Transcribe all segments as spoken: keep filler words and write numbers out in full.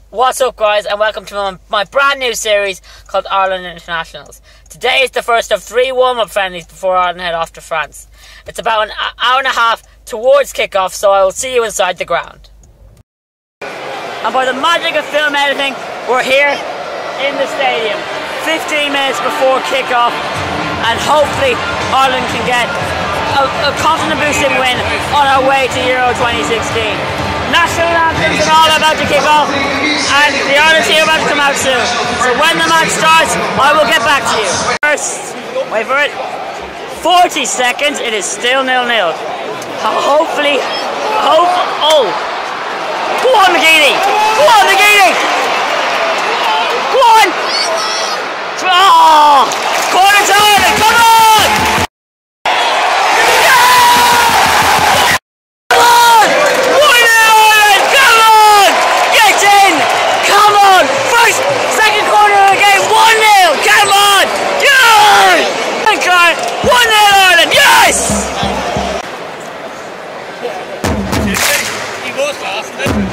What's up, guys, and welcome to my, my brand new series called Ireland Internationals. Today is the first of three warm-up friendlies before Ireland head off to France. It's about an hour and a half towards kick-off, so I will see you inside the ground. And by the magic of film editing, we're here in the stadium, fifteen minutes before kick-off, and hopefully Ireland can get a, a confidence-boosting win on our way to Euro twenty sixteen. National anthems and all about to kick off, and the Ireland team are about to come out soon. So when the match starts, I will get back to you. First, wait for it, forty seconds, it is still nil nil. Hopefully, hope, oh, go on McGeady, go on McGeady, go on, oh, corner to Ireland, come on! one nil Ireland, yes! He was fast,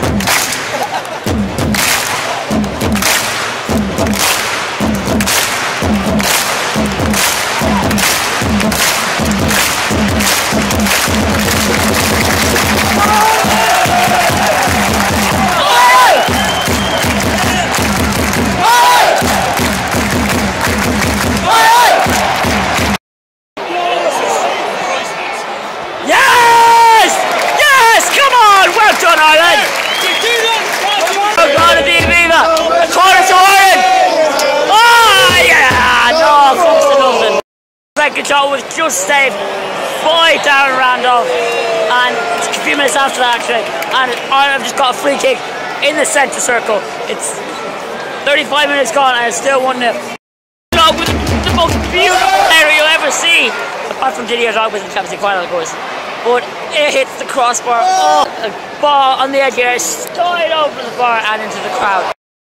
Ireland! Oh God, Aviva! A corner to Ireland! Oh yeah! No, folks to nothing. Second shot was just saved by Darren Randolph, and it's a few minutes after that actually, and Ireland have just got a free kick in the centre circle. It's thirty-five minutes gone and it's still one nil. With the most beautiful area you'll ever see, apart from Didier Drogba's in the Champions League final, of course. But it hits the crossbar, oh, a ball on the edge here, straight over the bar and into the crowd.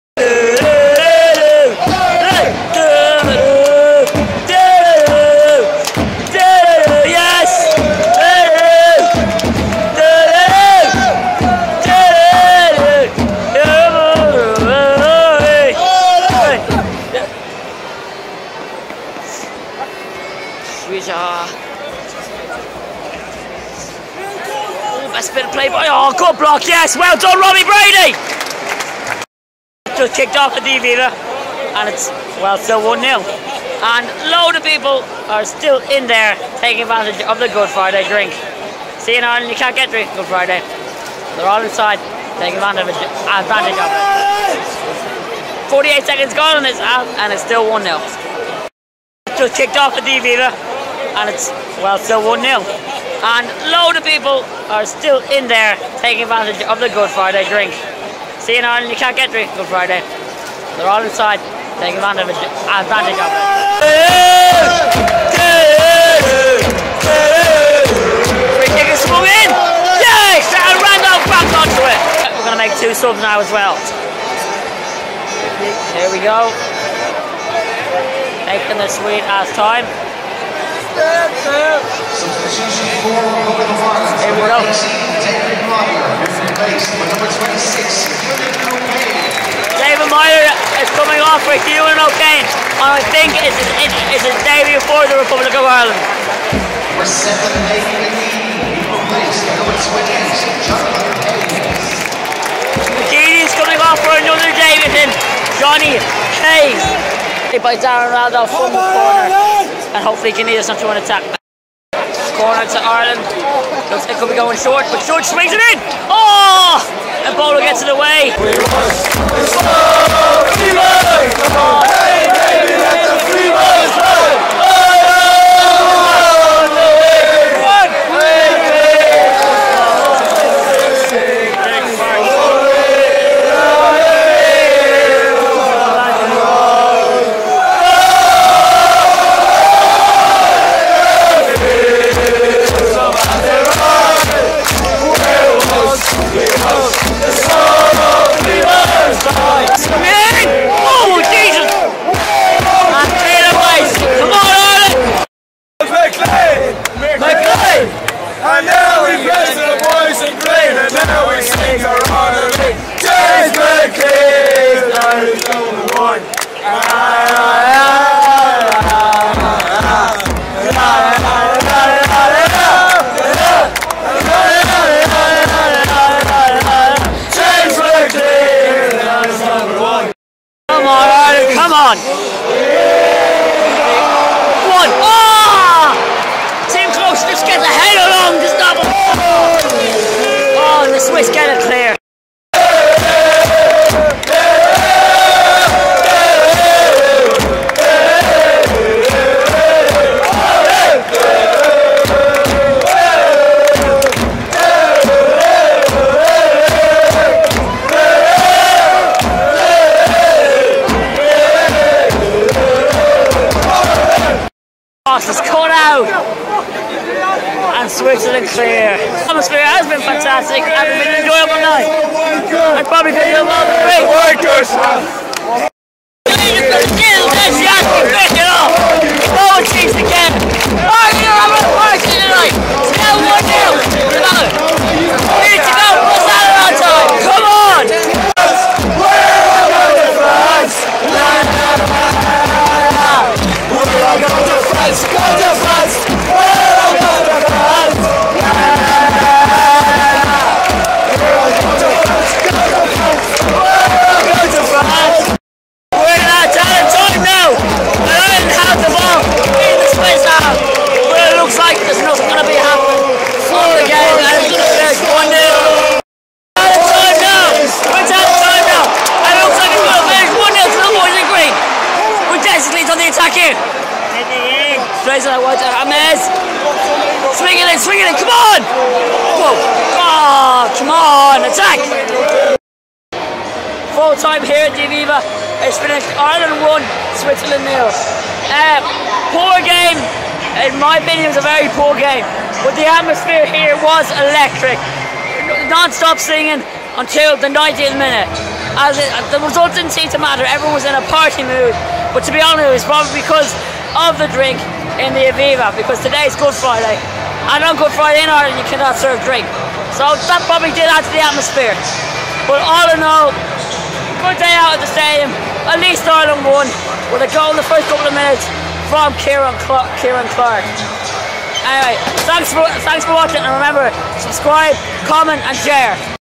Yes! Best bit of play by, oh, good block, yes, well done Robbie Brady! Just kicked off at the Aviva, and it's, well, still one nil. And a load of people are still in there taking advantage of the Good Friday drink. See, in Ireland you can't get drink Good Friday. They're all inside taking advantage of it. Advantage of it. forty-eight seconds gone on this, and it's still one nil. Just kicked off at the Aviva, and it's, well, still one nil. And a load of people are still in there taking advantage of the Good Friday drink. See, in Ireland you can't get drink Good Friday. They're all inside taking advantage of it. Advantage of it. Free kick is swung in! Yes! And Randolph back onto it. We're going to make two subs now as well. Here we go. Taking the sweet ass time. Here we go. David Meyer is coming off for Ewan O'Kane, and I think it's his, it's his debut for the Republic of Ireland. McGeady is coming off for another Davidson, Johnny Hayes. By Darren Randolph from the corner, and hopefully he can lead us onto an attack. Corner to Ireland. Looks like it could be going short, but Short swings it in. Oh! And Bolo gets it away. Oh! Come on. One. Oh! Team close, just get the head along. Just double. Oh, and the Swiss get it clear. Is cut out and Switzerland clear. The atmosphere has been fantastic. It's been an enjoyable night. I probably could do all the great workers. No one seems to get it. Oh, you're having a party tonight. It's now one nil. We need to go. What's that on time? Come on. Go to France! Go to France! Go to France! We're not out of time now! I don't have the ball in the Swiss half, but it looks like there's nothing going to be happening for the game, and it's going to finish one nil. Out of time now! We're out of time now! And it looks like it's going to finish one nil to the boys in green. We're basically on the attack here. Straight to that white Amez. Swing it in, swing it in, come on! Whoa! Oh, come on, attack! Full time here at the Aviva. It's finished Ireland one, Switzerland nil. Uh, poor game. In my opinion, it was a very poor game. But the atmosphere here was electric. Non-stop singing until the ninetieth minute. As it, the result didn't seem to matter. Everyone was in a party mood. But to be honest, it was probably because of the drink in the Aviva, because today's Good Friday, and on Good Friday in Ireland you cannot serve drink, so that probably did add to the atmosphere. But all in all, good day out at the stadium. At least Ireland won with a goal in the first couple of minutes from Kieran Clark. Kieran Clark. Anyway, thanks for thanks for watching, and remember, subscribe, comment and share.